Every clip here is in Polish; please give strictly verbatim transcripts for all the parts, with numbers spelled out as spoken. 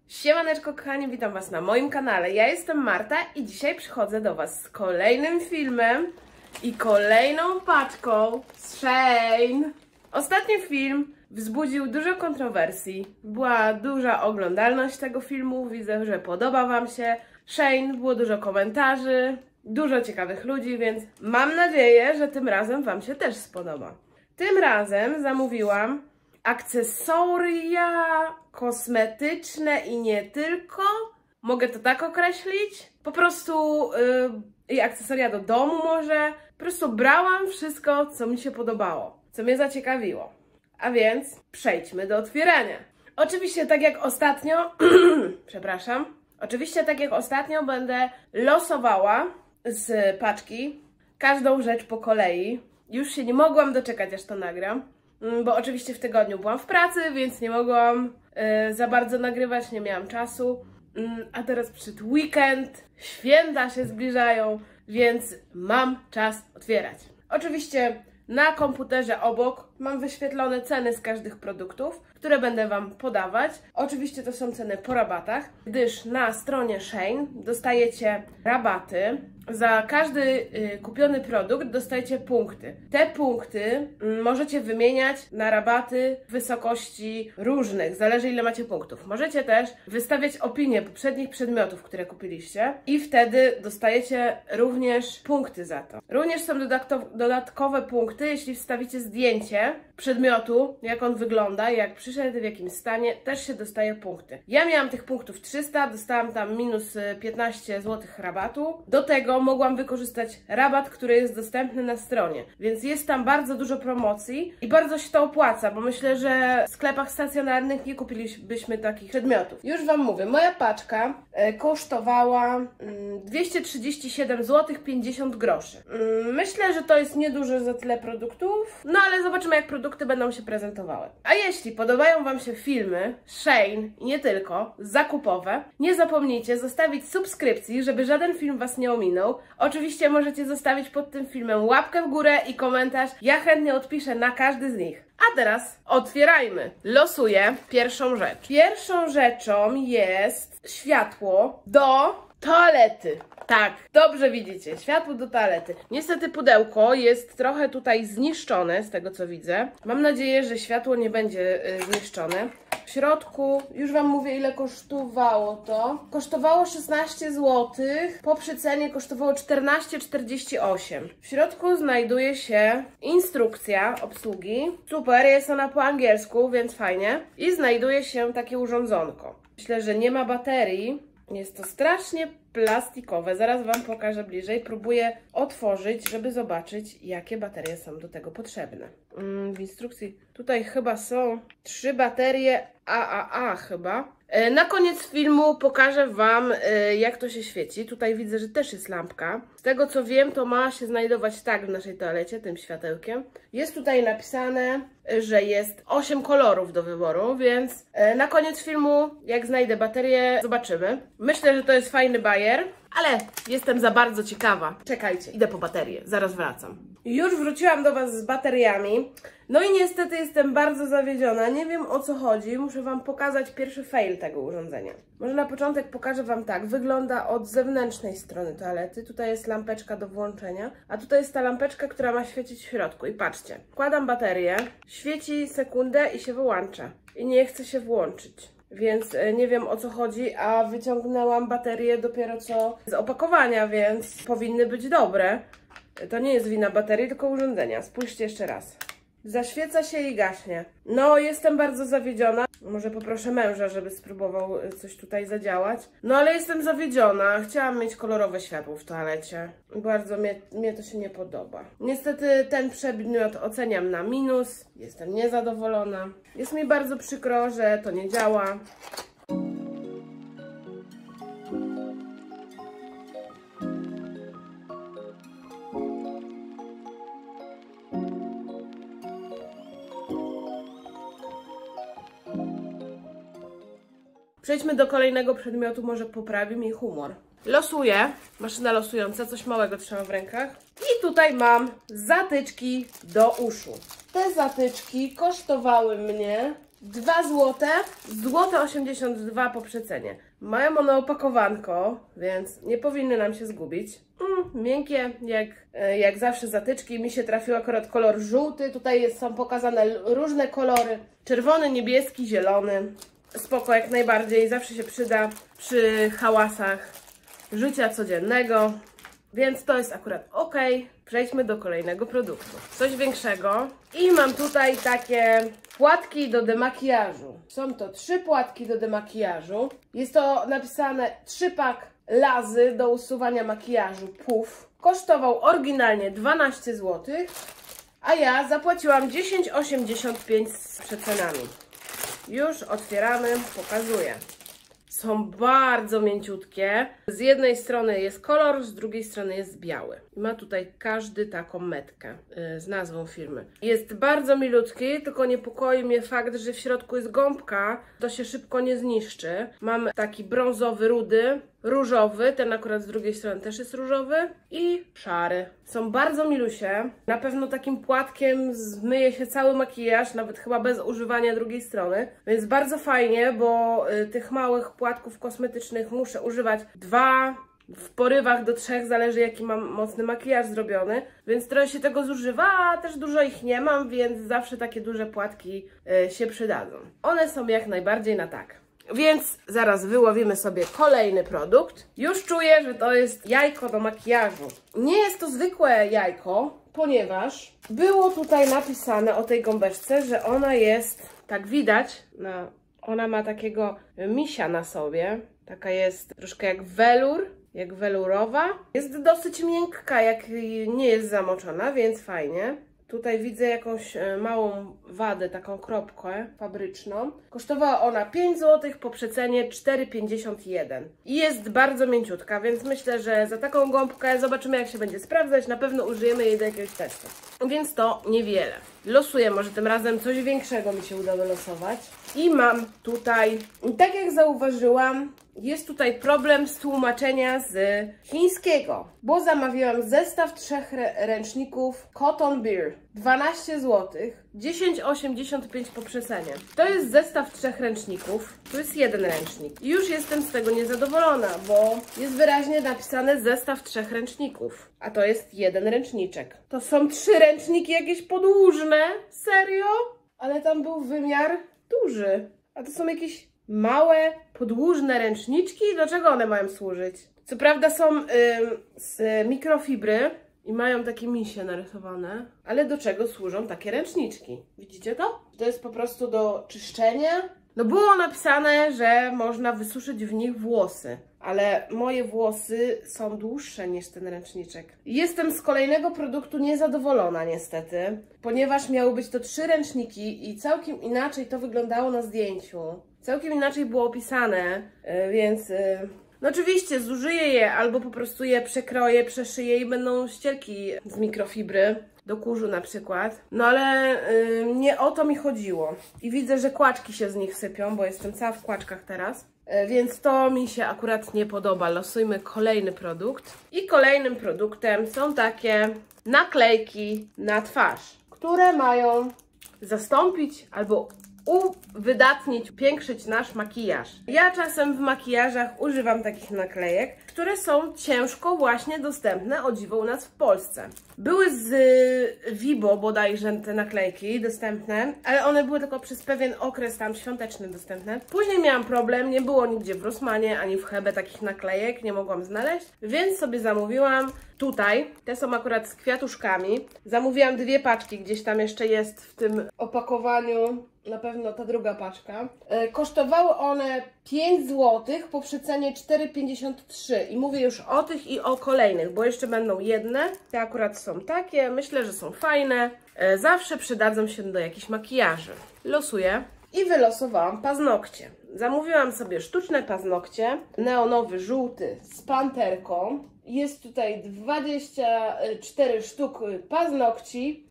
Siemaneczko kochani, witam Was na moim kanale. Ja jestem Marta i dzisiaj przychodzę do Was z kolejnym filmem i kolejną paczką z Shein. Ostatni film wzbudził dużo kontrowersji. Była duża oglądalność tego filmu, widzę, że podoba Wam się. Shein, było dużo komentarzy, dużo ciekawych ludzi, więc mam nadzieję, że tym razem Wam się też spodoba. Tym razem zamówiłam akcesoria kosmetyczne i nie tylko. Mogę to tak określić. Po prostu yy, i akcesoria do domu może. Po prostu brałam wszystko, co mi się podobało, co mnie zaciekawiło. A więc przejdźmy do otwierania. Oczywiście tak jak ostatnio, przepraszam, oczywiście tak jak ostatnio będę losowała z paczki każdą rzecz po kolei. Już się nie mogłam doczekać, aż to nagram. Bo oczywiście w tygodniu byłam w pracy, więc nie mogłam y, za bardzo nagrywać, nie miałam czasu. Y, a teraz przyszedł weekend, święta się zbliżają, więc mam czas otwierać. Oczywiście na komputerze obok mam wyświetlone ceny z każdych produktów, które będę Wam podawać. Oczywiście to są ceny po rabatach, gdyż na stronie Shein dostajecie rabaty. Za każdy y, kupiony produkt dostajecie punkty. Te punkty y, możecie wymieniać na rabaty w wysokości różnych, zależy ile macie punktów. Możecie też wystawiać opinie poprzednich przedmiotów, które kupiliście i wtedy dostajecie również punkty za to. Również są dodatkowe punkty, jeśli wstawicie zdjęcie przedmiotu, jak on wygląda, jak przyszedł, w jakim stanie, też się dostaje punkty. Ja miałam tych punktów trzysta, dostałam tam minus piętnaście złotych rabatu. Do tego mogłam wykorzystać rabat, który jest dostępny na stronie, więc jest tam bardzo dużo promocji i bardzo się to opłaca, bo myślę, że w sklepach stacjonarnych nie kupilibyśmy takich przedmiotów. Już Wam mówię, moja paczka e, kosztowała mm, dwieście trzydzieści siedem złotych pięćdziesiąt groszy. Mm, myślę, że to jest niedużo za tyle produktów, no ale zobaczymy, jak produkty będą się prezentowały. A jeśli podobają Wam się filmy Shein i nie tylko, zakupowe, nie zapomnijcie zostawić subskrypcji, żeby żaden film Was nie ominął. Oczywiście możecie zostawić pod tym filmem łapkę w górę i komentarz. Ja chętnie odpiszę na każdy z nich. A teraz otwierajmy. Losuję pierwszą rzecz. Pierwszą rzeczą jest światło do toalety. Tak, dobrze widzicie, światło do toalety. Niestety pudełko jest trochę tutaj zniszczone, z tego co widzę. Mam nadzieję, że światło nie będzie y, zniszczone. W środku, już Wam mówię, ile kosztowało to. Kosztowało szesnaście złotych, po przecenie kosztowało czternaście czterdzieści osiem. W środku znajduje się instrukcja obsługi. Super, jest ona po angielsku, więc fajnie. I znajduje się takie urządzonko. Myślę, że nie ma baterii. Jest to strasznie plastikowe. Zaraz Wam pokażę bliżej. Próbuję otworzyć, żeby zobaczyć, jakie baterie są do tego potrzebne. Mm, w instrukcji tutaj chyba są trzy baterie A A A chyba. E, na koniec filmu pokażę Wam, e, jak to się świeci. Tutaj widzę, że też jest lampka. Z tego co wiem, to ma się znajdować tak w naszej toalecie, tym światełkiem. Jest tutaj napisane, że jest osiem kolorów do wyboru, więc e, na koniec filmu, jak znajdę baterię, zobaczymy. Myślę, że to jest fajny bajer, ale jestem za bardzo ciekawa. Czekajcie, idę po baterię, zaraz wracam. Już wróciłam do Was z bateriami. No i niestety jestem bardzo zawiedziona. Nie wiem, o co chodzi. Muszę Wam pokazać pierwszy fail tego urządzenia. Może na początek pokażę Wam tak. Wygląda od zewnętrznej strony toalety. Tutaj jest lampeczka do włączenia, a tutaj jest ta lampeczka, która ma świecić w środku. I patrzcie, wkładam baterię, świeci sekundę i się wyłącza. I nie chce się włączyć. Więc nie wiem, o co chodzi, a wyciągnęłam baterię dopiero co z opakowania, więc powinny być dobre. To nie jest wina baterii, tylko urządzenia. Spójrzcie jeszcze raz. Zaświeca się i gaśnie. No, jestem bardzo zawiedziona. Może poproszę męża, żeby spróbował coś tutaj zadziałać. No, ale jestem zawiedziona. Chciałam mieć kolorowe światło w toalecie. Bardzo mnie, mnie to się nie podoba. Niestety ten przedmiot oceniam na minus. Jestem niezadowolona. Jest mi bardzo przykro, że to nie działa. Przejdźmy do kolejnego przedmiotu, może poprawi mi humor. Losuję, maszyna losująca, coś małego trzymam w rękach. I tutaj mam zatyczki do uszu. te zatyczki kosztowały mnie dwa złote, złote osiemdziesiąt dwa po przecenie. Mają one opakowanko, więc nie powinny nam się zgubić. Mm, miękkie, jak, jak zawsze zatyczki. Mi się trafił akurat kolor żółty. Tutaj jest, są pokazane różne kolory. Czerwony, niebieski, zielony. Spoko jak najbardziej, zawsze się przyda przy hałasach życia codziennego. Więc to jest akurat ok. Przejdźmy do kolejnego produktu. Coś większego. I mam tutaj takie płatki do demakijażu. Są to trzy płatki do demakijażu. Jest to napisane trzy pak lazy do usuwania makijażu Puff. Kosztował oryginalnie dwanaście złotych, a ja zapłaciłam dziesięć osiemdziesiąt pięć z przecenami. Już otwieramy, pokazuję. Są bardzo mięciutkie. Z jednej strony jest kolor, z drugiej strony jest biały. Ma tutaj każdy taką metkę yy, z nazwą firmy. Jest bardzo milutki, tylko niepokoi mnie fakt, że w środku jest gąbka. To się szybko nie zniszczy. Mam taki brązowy, rudy, różowy, ten akurat z drugiej strony też jest różowy i szary. Są bardzo milusie. Na pewno takim płatkiem zmyje się cały makijaż, nawet chyba bez używania drugiej strony. Więc bardzo fajnie, bo y, tych małych płatków kosmetycznych muszę używać dwa, w porywach do trzech, zależy jaki mam mocny makijaż zrobiony. Więc trochę się tego zużywa, a też dużo ich nie mam, więc zawsze takie duże płatki y, się przydadzą. One są jak najbardziej na tak. Więc zaraz wyłowimy sobie kolejny produkt. Już czuję, że to jest jajko do makijażu. Nie jest to zwykłe jajko, ponieważ było tutaj napisane o tej gąbeczce, że ona jest, tak widać, na, ona ma takiego misia na sobie. Taka jest troszkę jak welur, jak welurowa. Jest dosyć miękka, jak nie jest zamoczona, więc fajnie. Tutaj widzę jakąś małą wadę, taką kropkę fabryczną. Kosztowała ona pięć złotych, po przecenie cztery pięćdziesiąt jeden. I jest bardzo mięciutka, więc myślę, że za taką gąbkę zobaczymy, jak się będzie sprawdzać. Na pewno użyjemy jej do jakiegoś testu. Więc to niewiele. Losuję, może tym razem coś większego mi się uda wylosować. I mam tutaj, tak jak zauważyłam, jest tutaj problem z tłumaczenia z chińskiego, bo zamawiałam zestaw trzech ręczników Cotton Beer, dwanaście złotych, dziesięć osiemdziesiąt pięć po przecenie. To jest zestaw trzech ręczników, tu jest jeden ręcznik. I już jestem z tego niezadowolona, bo jest wyraźnie napisane zestaw trzech ręczników, a to jest jeden ręczniczek. To są trzy ręczniki jakieś podłużne, serio? Ale tam był wymiar duży, a to są jakieś małe, podłużne ręczniczki. Do czego one mają służyć? Co prawda są ym, z mikrofibry i mają takie misie narysowane, ale do czego służą takie ręczniczki? Widzicie to? To jest po prostu do czyszczenia. No było napisane, że można wysuszyć w nich włosy, ale moje włosy są dłuższe niż ten ręczniczek. Jestem z kolejnego produktu niezadowolona niestety, ponieważ miały być to trzy ręczniki i całkiem inaczej to wyglądało na zdjęciu. Całkiem inaczej było opisane, więc no oczywiście zużyję je albo po prostu je przekroję, przeszyję i będą ścierki z mikrofibry. Do kurzu na przykład. No ale yy, nie o to mi chodziło. I widzę, że kłaczki się z nich sypią, bo jestem cała w kłaczkach teraz. Yy, więc to mi się akurat nie podoba. Losujmy kolejny produkt. I kolejnym produktem są takie naklejki na twarz, które mają zastąpić albo uwydatnić, upiększyć nasz makijaż. Ja czasem w makijażach używam takich naklejek, które są ciężko właśnie dostępne, o dziwo, u nas w Polsce. Były z Vibo bodajże te naklejki dostępne, ale one były tylko przez pewien okres tam świąteczny dostępne. Później miałam problem, nie było nigdzie w Rossmanie ani w Hebe takich naklejek, nie mogłam znaleźć, więc sobie zamówiłam tutaj. Te są akurat z kwiatuszkami. Zamówiłam dwie paczki, gdzieś tam jeszcze jest w tym opakowaniu. Na pewno ta druga paczka. E, kosztowały one pięć złotych, po przecenie cztery pięćdziesiąt trzy. I mówię już o tych i o kolejnych, bo jeszcze będą jedne. Te akurat są takie, myślę, że są fajne. E, zawsze przydadzą się do jakichś makijaży. Losuję i wylosowałam paznokcie. Zamówiłam sobie sztuczne paznokcie, neonowy, żółty z panterką. Jest tutaj dwadzieścia cztery sztuk paznokci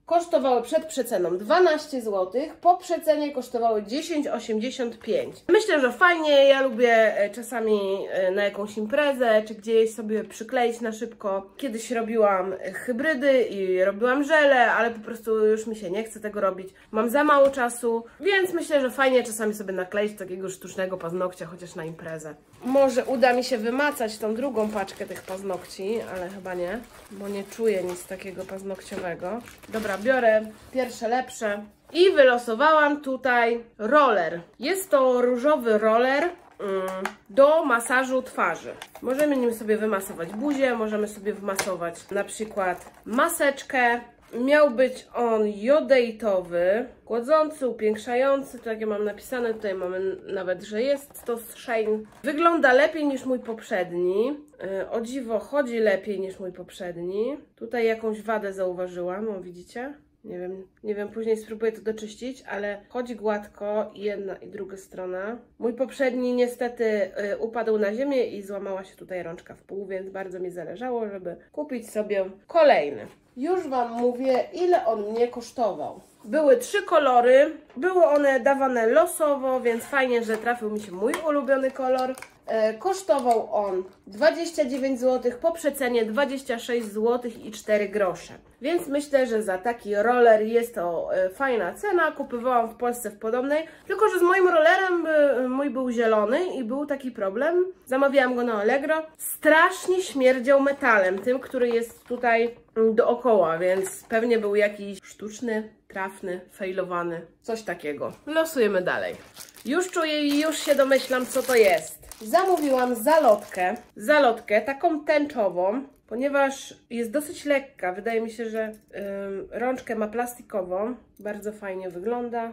kosztowały przed przeceną dwanaście złotych, po przecenie kosztowały dziesięć osiemdziesiąt pięć. Myślę, że fajnie, ja lubię czasami na jakąś imprezę, czy gdzieś sobie przykleić na szybko. Kiedyś robiłam hybrydy i robiłam żele, ale po prostu już mi się nie chce tego robić. Mam za mało czasu, więc myślę, że fajnie czasami sobie nakleić takiego sztucznego paznokcia, chociaż na imprezę. Może uda mi się wymacać tą drugą paczkę tych paznokci, ale chyba nie, bo nie czuję nic takiego paznokciowego. Dobra, biorę pierwsze lepsze i wylosowałam tutaj roller. Jest to różowy roller mm, do masażu twarzy. Możemy nim sobie wymasować buzię, możemy sobie wymasować na przykład maseczkę. Miał być on jodejtowy, chłodzący, upiększający, tak jak mam napisane, tutaj mamy nawet, że jest to z Shein. Wygląda lepiej niż mój poprzedni, yy, o dziwo chodzi lepiej niż mój poprzedni. Tutaj jakąś wadę zauważyłam, o widzicie? Nie wiem, nie wiem, później spróbuję to doczyścić, ale chodzi gładko i jedna i druga strona. Mój poprzedni niestety y, upadł na ziemię i złamała się tutaj rączka w pół, więc bardzo mi zależało, żeby kupić sobie kolejny. Już Wam mówię, ile on mnie kosztował. Były trzy kolory, były one dawane losowo, więc fajnie, że trafił mi się mój ulubiony kolor. E, kosztował on dwadzieścia dziewięć złotych, po przecenie dwadzieścia sześć złotych i cztery grosze. Więc myślę, że za taki roller jest to e, fajna cena. Kupowałam w Polsce w podobnej, tylko że z moim rollerem by, mój był zielony i był taki problem. Zamawiałam go na Allegro. Strasznie śmierdział metalem, tym, który jest tutaj dookoła, więc pewnie był jakiś sztuczny, trafny, fejlowany, coś takiego. Losujemy dalej. Już czuję i już się domyślam, co to jest. Zamówiłam zalotkę, zalotkę taką tęczową, ponieważ jest dosyć lekka. Wydaje mi się, że yy, rączkę ma plastikową. Bardzo fajnie wygląda.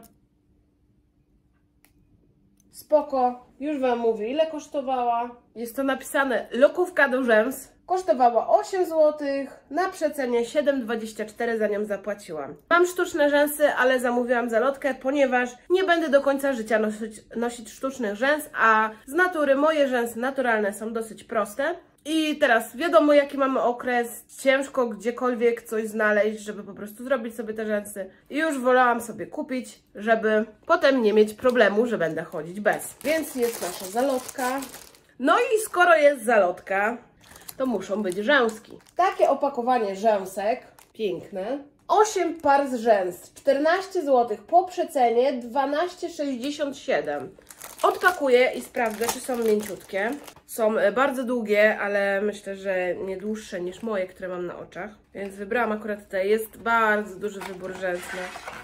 Spoko. Już Wam mówię, ile kosztowała. Jest to napisane lokówka do rzęs. Kosztowała osiem złotych, na przecenie siedem dwadzieścia cztery za nią zapłaciłam. Mam sztuczne rzęsy, ale zamówiłam zalotkę, ponieważ nie będę do końca życia nosić, nosić sztucznych rzęs, a z natury moje rzęsy naturalne są dosyć proste. I teraz wiadomo, jaki mamy okres, ciężko gdziekolwiek coś znaleźć, żeby po prostu zrobić sobie te rzęsy. I już wolałam sobie kupić, żeby potem nie mieć problemu, że będę chodzić bez. Więc jest nasza zalotka. No i skoro jest zalotka, to muszą być rzęski. Takie opakowanie rzęsek, piękne. osiem par z rzęs, czternaście złotych, po przecenie dwanaście sześćdziesiąt siedem. Odpakuję i sprawdzę, czy są mięciutkie. Są bardzo długie, ale myślę, że nie dłuższe niż moje, które mam na oczach. Więc wybrałam akurat te. Jest bardzo duży wybór rzęsny.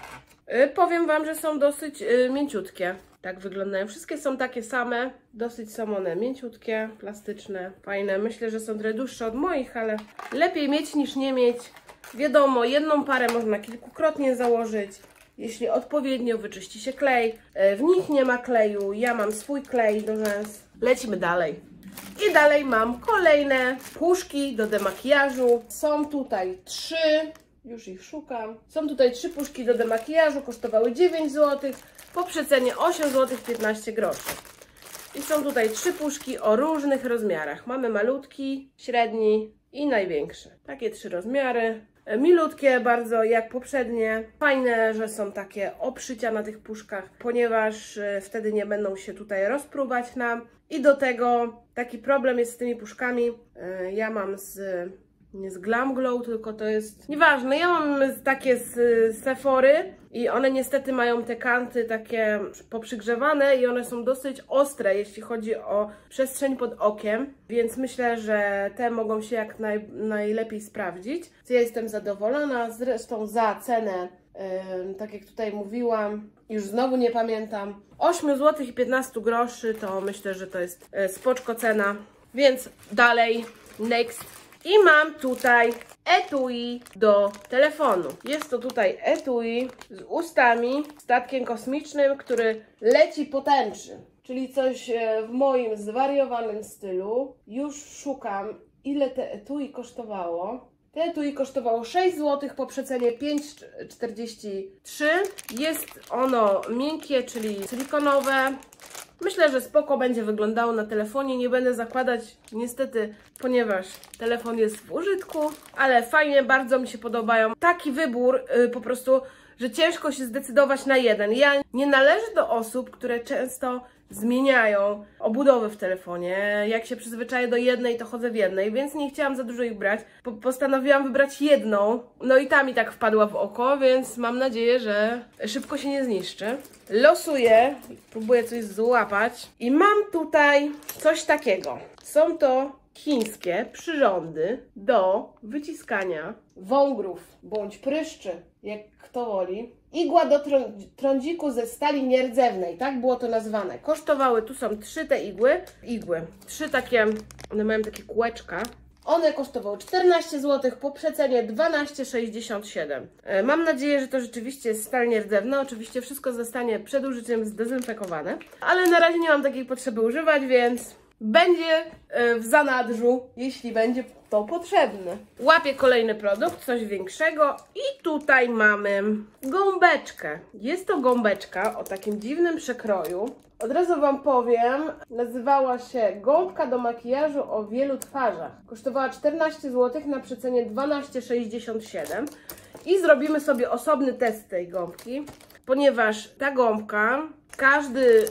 Yy, powiem Wam, że są dosyć yy, mięciutkie. Tak wyglądają. Wszystkie są takie same. Dosyć są one mięciutkie, plastyczne, fajne. Myślę, że są trochę dłuższe od moich, ale lepiej mieć niż nie mieć. Wiadomo, jedną parę można kilkukrotnie założyć, jeśli odpowiednio wyczyści się klej. W nich nie ma kleju. Ja mam swój klej do rzęs. Lecimy dalej. I dalej mam kolejne puszki do demakijażu. Są tutaj trzy. Już ich szukam. Są tutaj trzy puszki do demakijażu. Kosztowały dziewięć złotych. Po przecenie osiem złotych piętnaście groszy. I są tutaj trzy puszki o różnych rozmiarach. Mamy malutki, średni i największy. Takie trzy rozmiary. Milutkie bardzo, jak poprzednie. Fajne, że są takie obszycia na tych puszkach, ponieważ wtedy nie będą się tutaj rozpruwać nam. I do tego taki problem jest z tymi puszkami. Ja mam z... nie z Glam Glow, tylko to jest... nieważne, ja mam takie z Sephory i one niestety mają te kanty takie poprzygrzewane i one są dosyć ostre, jeśli chodzi o przestrzeń pod okiem, więc myślę, że te mogą się jak naj, najlepiej sprawdzić. Ja jestem zadowolona, zresztą za cenę, yy, tak jak tutaj mówiłam, już znowu nie pamiętam, osiem złotych i piętnaście groszy, to myślę, że to jest yy, spoczko cena, więc dalej, next. I mam tutaj etui do telefonu. Jest to tutaj etui z ustami, statkiem kosmicznym, który leci po tęczy. Czyli coś w moim zwariowanym stylu. Już szukam, ile te etui kosztowało. Te etui kosztowało sześć złotych, po przecenie pięć czterdzieści trzy. Jest ono miękkie, czyli silikonowe. Myślę, że spoko będzie wyglądało na telefonie. Nie będę zakładać niestety, ponieważ telefon jest w użytku, ale fajnie, bardzo mi się podobają. Taki wybór yy, po prostu, że ciężko się zdecydować na jeden. Ja nie należę do osób, które często zmieniają obudowy w telefonie. Jak się przyzwyczaję do jednej, to chodzę w jednej, więc nie chciałam za dużo ich brać. Po postanowiłam wybrać jedną, no i ta mi tak wpadła w oko, więc mam nadzieję, że szybko się nie zniszczy. Losuję, próbuję coś złapać i mam tutaj coś takiego. Są to chińskie przyrządy do wyciskania wągrów bądź pryszczy, jak kto woli. Igła do trądziku ze stali nierdzewnej, tak było to nazwane. Kosztowały, tu są trzy te igły, igły, trzy takie, one mają takie kółeczka. One kosztowały czternaście złotych, po przecenie dwanaście sześćdziesiąt siedem. Mam nadzieję, że to rzeczywiście jest stal nierdzewna. Oczywiście wszystko zostanie przed użyciem zdezynfekowane, ale na razie nie mam takiej potrzeby używać, więc będzie w zanadrzu, jeśli będzie to potrzebne. Łapię kolejny produkt, coś większego i tutaj mamy gąbeczkę. Jest to gąbeczka o takim dziwnym przekroju. Od razu Wam powiem, nazywała się gąbka do makijażu o wielu twarzach. Kosztowała czternaście złotych, na przecenie dwanaście sześćdziesiąt siedem. I zrobimy sobie osobny test tej gąbki, ponieważ ta gąbka, każdy,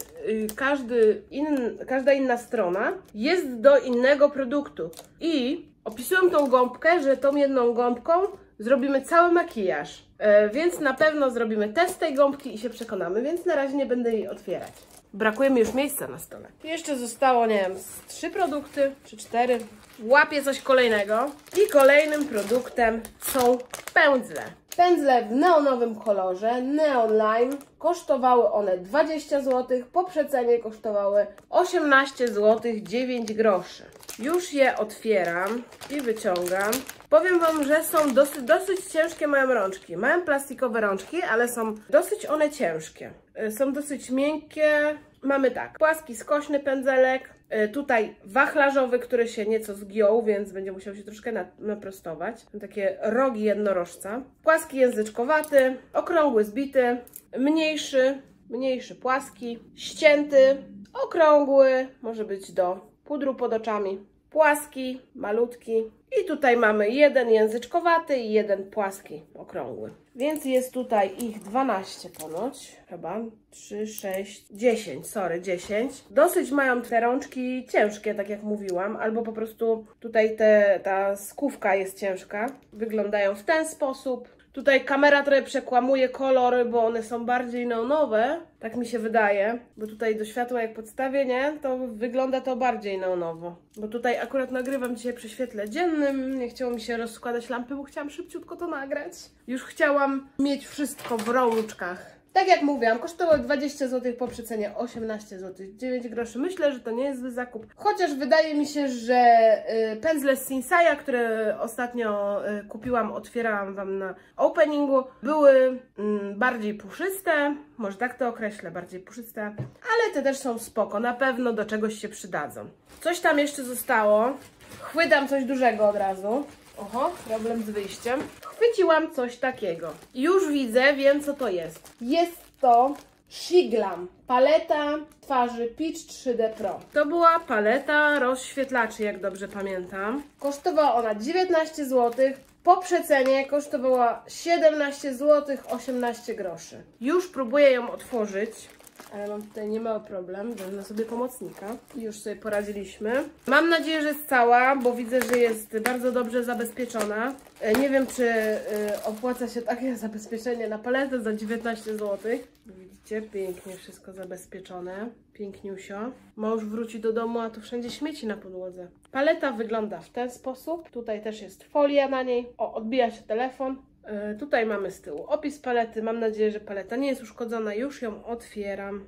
każdy in, każda inna strona jest do innego produktu. I opisuję tą gąbkę, że tą jedną gąbką zrobimy cały makijaż. E, więc na pewno zrobimy test tej gąbki i się przekonamy, więc na razie nie będę jej otwierać. Brakuje mi już miejsca na stole. Jeszcze zostało, nie wiem, z trzy produkty, czy cztery. Łapię coś kolejnego. I kolejnym produktem są pędzle. Pędzle w neonowym kolorze, Neon Lime. Kosztowały one dwadzieścia złotych, po przecenie kosztowały osiemnaście złotych dziewięć groszy. Już je otwieram i wyciągam. Powiem Wam, że są dosyć, dosyć ciężkie mają rączki. Mają plastikowe rączki, ale są dosyć one ciężkie. Są dosyć miękkie. Mamy tak, płaski, skośny pędzelek. Tutaj wachlarzowy, który się nieco zgiął, więc będzie musiał się troszkę naprostować. Takie rogi jednorożca. Płaski języczkowaty, okrągły zbity, mniejszy, mniejszy płaski, ścięty, okrągły, może być do pudru pod oczami, płaski, malutki. I tutaj mamy jeden języczkowaty i jeden płaski, okrągły. Więc jest tutaj ich dwanaście ponoć, chyba, trzy, sześć, dziesięć, sorry, dziesięć. Dosyć mają te rączki ciężkie, tak jak mówiłam, albo po prostu tutaj te, ta skówka jest ciężka. Wyglądają w ten sposób. Tutaj kamera trochę przekłamuje kolory, bo one są bardziej neonowe, tak mi się wydaje, bo tutaj do światła jak podstawię, nie, to wygląda to bardziej neonowo. Bo tutaj akurat nagrywam dzisiaj przy świetle dziennym, nie chciało mi się rozkładać lampy, bo chciałam szybciutko to nagrać. Już chciałam mieć wszystko w rączkach. Tak jak mówiłam, kosztowały dwadzieścia złotych, po przecenie osiemnaście złotych dziewięć groszy. Myślę, że to nie jest zły zakup. Chociaż wydaje mi się, że y, pędzle z Sinsaya, które ostatnio y, kupiłam, otwierałam Wam na openingu, były y, bardziej puszyste. Może tak to określę, bardziej puszyste. Ale te też są spoko, na pewno do czegoś się przydadzą. Coś tam jeszcze zostało. Chwytam coś dużego od razu. Oho, problem z wyjściem. Chwyciłam coś takiego. Już widzę, wiem co to jest. Jest to Shiglam. Paleta twarzy Peach trzy D Pro. To była paleta rozświetlaczy, jak dobrze pamiętam. Kosztowała ona dziewiętnaście złotych. Po przecenie kosztowała siedemnaście złotych osiemnaście groszy. Już próbuję ją otworzyć. Ale mam tutaj niemały problem, wezmę sobie pomocnika i już sobie poradziliśmy. Mam nadzieję, że jest cała, bo widzę, że jest bardzo dobrze zabezpieczona. Nie wiem, czy opłaca się takie zabezpieczenie na paletę za dziewiętnaście złotych. Widzicie, pięknie wszystko zabezpieczone, piękniusio. Mąż wróci do domu, a tu wszędzie śmieci na podłodze. Paleta wygląda w ten sposób. Tutaj też jest folia na niej. O, odbija się telefon. Yy, tutaj mamy z tyłu opis palety. Mam nadzieję, że paleta nie jest uszkodzona. Już ją otwieram.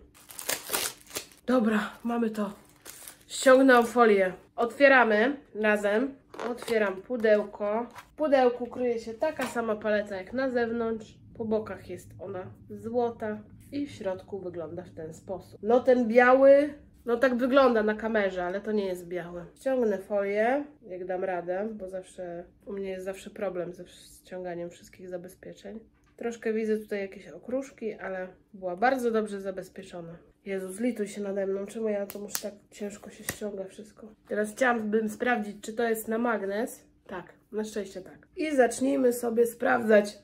Dobra, mamy to. Ściągnęłam folię. Otwieramy razem. Otwieram pudełko. W pudełku kryje się taka sama paleta jak na zewnątrz. Po bokach jest ona złota i w środku wygląda w ten sposób. No ten biały, no tak wygląda na kamerze, ale to nie jest biały. Ściągnę folię, jak dam radę, bo zawsze u mnie jest zawsze problem ze ściąganiem wszystkich zabezpieczeń. Troszkę widzę tutaj jakieś okruszki, ale była bardzo dobrze zabezpieczona. Jezu, zlituj się nade mną, czemu ja to muszę tak ciężko się ściąga wszystko. Teraz chciałabym sprawdzić, czy to jest na magnes. Tak, na szczęście tak. I zacznijmy sobie sprawdzać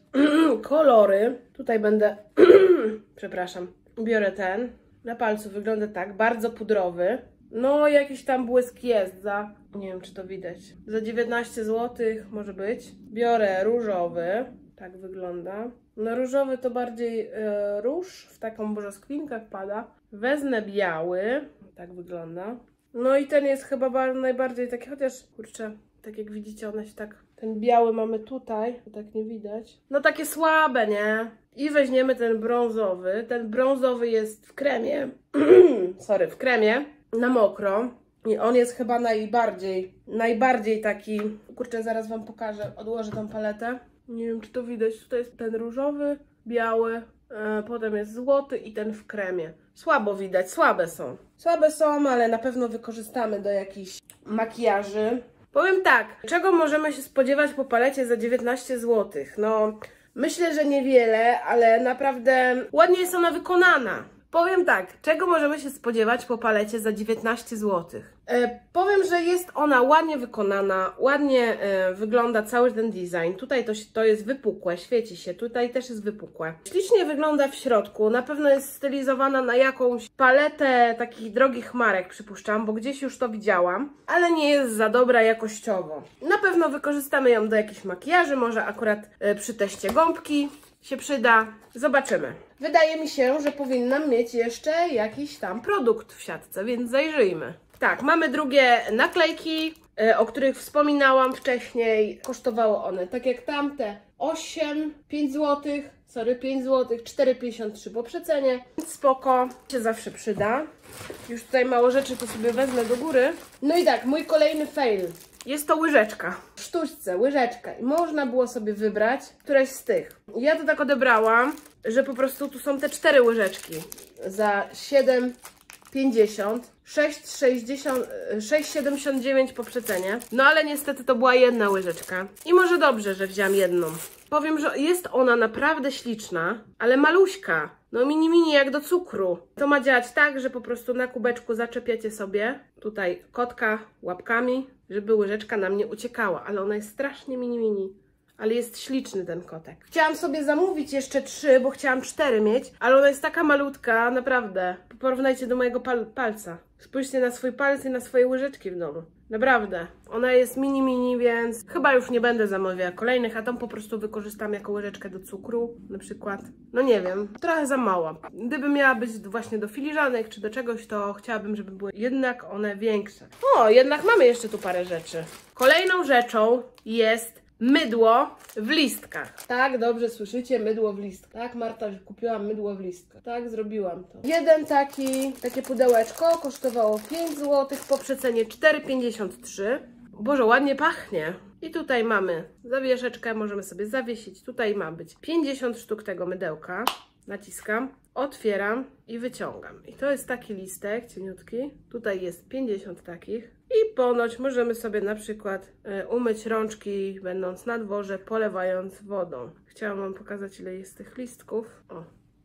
kolory. Tutaj będę, przepraszam, biorę ten. Na palcu wygląda tak, bardzo pudrowy. No, jakiś tam błysk jest za, nie wiem czy to widać, za dziewiętnaście złotych może być. Biorę różowy, tak wygląda. No różowy to bardziej e, róż, w taką brzoskwinkach pada. Wezmę biały, tak wygląda. No i ten jest chyba bardzo, najbardziej taki, chociaż kurczę, tak jak widzicie one się tak, ten biały mamy tutaj, to tak nie widać. No takie słabe, nie? I weźmiemy ten brązowy, ten brązowy jest w kremie, sorry, w kremie, na mokro. I on jest chyba najbardziej, najbardziej taki, kurczę zaraz wam pokażę, odłożę tą paletę. Nie wiem czy to widać, tutaj jest ten różowy, biały, e, potem jest złoty i ten w kremie. Słabo widać, słabe są. Słabe są, ale na pewno wykorzystamy do jakichś makijaży. Powiem tak, czego możemy się spodziewać po palecie za dziewiętnaście złotych? No, myślę, że niewiele, ale naprawdę ładnie jest ona wykonana. Powiem tak, czego możemy się spodziewać po palecie za dziewiętnaście złotych? E, powiem, że jest ona ładnie wykonana, ładnie e, wygląda cały ten design. Tutaj to, to jest wypukłe, świeci się, tutaj też jest wypukłe. Ślicznie wygląda w środku, na pewno jest stylizowana na jakąś paletę takich drogich marek, przypuszczam, bo gdzieś już to widziałam, ale nie jest za dobra jakościowo. Na pewno wykorzystamy ją do jakichś makijaży, może akurat e, przy teście gąbki się przyda. Zobaczymy. Wydaje mi się, że powinnam mieć jeszcze jakiś tam produkt w siatce, więc zajrzyjmy. Tak, mamy drugie naklejki, o których wspominałam wcześniej. Kosztowały one, tak jak tamte, osiem, pięć złotych, sorry, pięć złotych, cztery pięćdziesiąt trzy po przecenie. Spoko, się zawsze przyda. Już tutaj mało rzeczy, to sobie wezmę do góry. No i tak, mój kolejny fail. Jest to łyżeczka. W sztuczce, łyżeczka. I można było sobie wybrać któreś z tych. Ja to tak odebrałam, że po prostu tu są te cztery łyżeczki. Za siedem pięćdziesiąt. sześć siedemdziesiąt dziewięć po przecenie. No ale niestety to była jedna łyżeczka. I może dobrze, że wziąłam jedną. Powiem, że jest ona naprawdę śliczna, ale maluśka. No mini mini jak do cukru. To ma działać tak, że po prostu na kubeczku zaczepiacie sobie tutaj kotka łapkami, żeby łyżeczka nam nie uciekała. Ale ona jest strasznie mini mini. Ale jest śliczny ten kotek. Chciałam sobie zamówić jeszcze trzy, bo chciałam cztery mieć, ale ona jest taka malutka, naprawdę. Porównajcie do mojego pal palca. Spójrzcie na swój palec i na swoje łyżeczki w domu. Naprawdę. Ona jest mini mini, więc chyba już nie będę zamawiała kolejnych, a tą po prostu wykorzystam jako łyżeczkę do cukru, na przykład. No nie wiem, trochę za mała. Gdyby miała być właśnie do filiżanek czy do czegoś, to chciałabym, żeby były jednak one większe. O, jednak mamy jeszcze tu parę rzeczy. Kolejną rzeczą jest mydło w listkach. Tak, dobrze słyszycie, mydło w listkach. Tak, Marta, kupiłam mydło w listkach. Tak, zrobiłam to. Jeden taki, takie pudełeczko kosztowało pięć złotych, po przecenie cztery pięćdziesiąt trzy. Boże, ładnie pachnie. I tutaj mamy zawieszeczkę, możemy sobie zawiesić. Tutaj ma być pięćdziesiąt sztuk tego mydełka. Naciskam, otwieram i wyciągam. I to jest taki listek cieniutki. Tutaj jest pięćdziesiąt takich. I ponoć możemy sobie na przykład y, umyć rączki, będąc na dworze, polewając wodą. Chciałam wam pokazać, ile jest tych listków. O.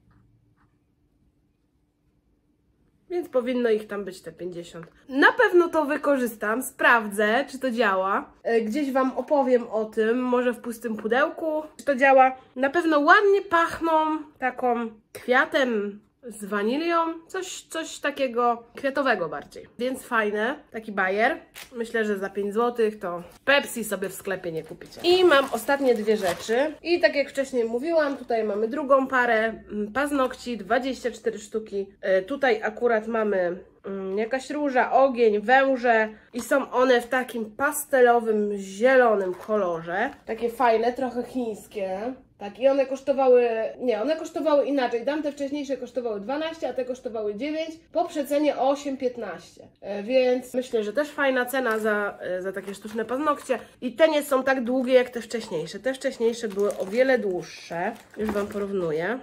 Więc powinno ich tam być te pięćdziesiąt. Na pewno to wykorzystam, sprawdzę, czy to działa. Y, gdzieś wam opowiem o tym, może w pustym pudełku, czy to działa. Na pewno ładnie pachną taką kwiatem z wanilią, coś, coś takiego kwiatowego bardziej. Więc fajne, taki bajer. Myślę, że za pięć złotych to Pepsi sobie w sklepie nie kupicie. I mam ostatnie dwie rzeczy. I tak jak wcześniej mówiłam, tutaj mamy drugą parę paznokci, dwadzieścia cztery sztuki. Tutaj akurat mamy jakaś róża, ogień, węże i są one w takim pastelowym, zielonym kolorze. Takie fajne, trochę chińskie. Tak, i one kosztowały, nie, one kosztowały inaczej. Tamte wcześniejsze kosztowały dwanaście, a te kosztowały dziewięć, po przecenie osiem piętnaście. E, więc myślę, że też fajna cena za, e, za takie sztuczne paznokcie. I te nie są tak długie jak te wcześniejsze. Te wcześniejsze były o wiele dłuższe. Już wam porównuję.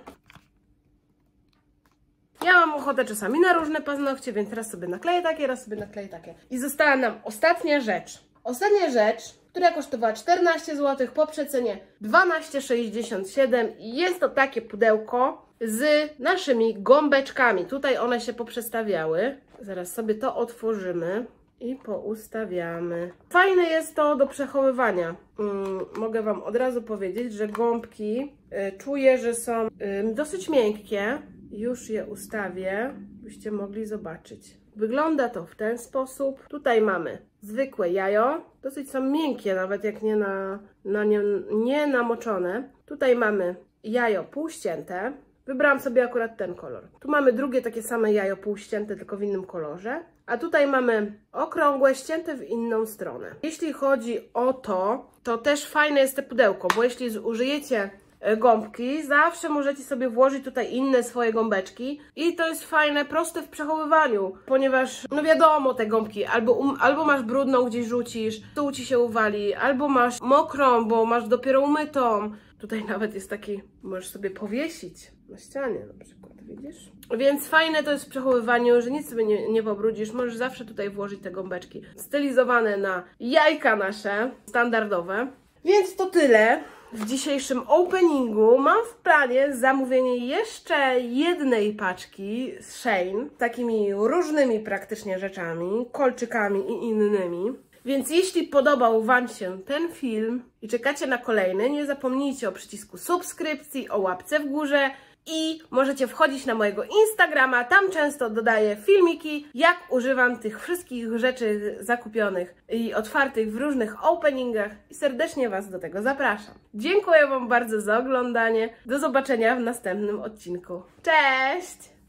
Ja mam ochotę czasami na różne paznokcie, więc raz sobie nakleję takie, raz sobie nakleję takie. I została nam ostatnia rzecz. Ostatnia rzecz która kosztowała czternaście złotych, po przecenie dwanaście sześćdziesiąt siedem i jest to takie pudełko z naszymi gąbeczkami. Tutaj one się poprzestawiały. Zaraz sobie to otworzymy i poustawiamy. Fajne jest to do przechowywania. Hmm, mogę Wam od razu powiedzieć, że gąbki y, czuję, że są y, dosyć miękkie. Już je ustawię, byście mogli zobaczyć. Wygląda to w ten sposób. Tutaj mamy zwykłe jajo. Dosyć są miękkie, nawet jak nie, na, na nie, nie namoczone. Tutaj mamy jajo półścięte. Wybrałam sobie akurat ten kolor. Tu mamy drugie takie same jajo półścięte, tylko w innym kolorze. A tutaj mamy okrągłe, ścięte w inną stronę. Jeśli chodzi o to, to też fajne jest to pudełko, bo jeśli użyjecie gąbki, zawsze możecie sobie włożyć tutaj inne swoje gąbeczki i to jest fajne, proste w przechowywaniu, ponieważ no wiadomo, te gąbki albo, um, albo masz brudną, gdzieś rzucisz, tu ci się uwali, albo masz mokrą, bo masz dopiero umytą. Tutaj nawet jest taki, możesz sobie powiesić na ścianie na przykład, widzisz? Więc fajne to jest w przechowywaniu, że nic sobie nie, nie pobrudzisz, możesz zawsze tutaj włożyć te gąbeczki stylizowane na jajka nasze, standardowe. Więc to tyle w dzisiejszym openingu. Mam w planie zamówienie jeszcze jednej paczki z Shein, takimi różnymi praktycznie rzeczami, kolczykami i innymi. Więc jeśli podobał Wam się ten film i czekacie na kolejny, nie zapomnijcie o przycisku subskrypcji, o łapce w górze i możecie wchodzić na mojego Instagrama, tam często dodaję filmiki, jak używam tych wszystkich rzeczy zakupionych i otwartych w różnych openingach i serdecznie Was do tego zapraszam. Dziękuję Wam bardzo za oglądanie, do zobaczenia w następnym odcinku. Cześć!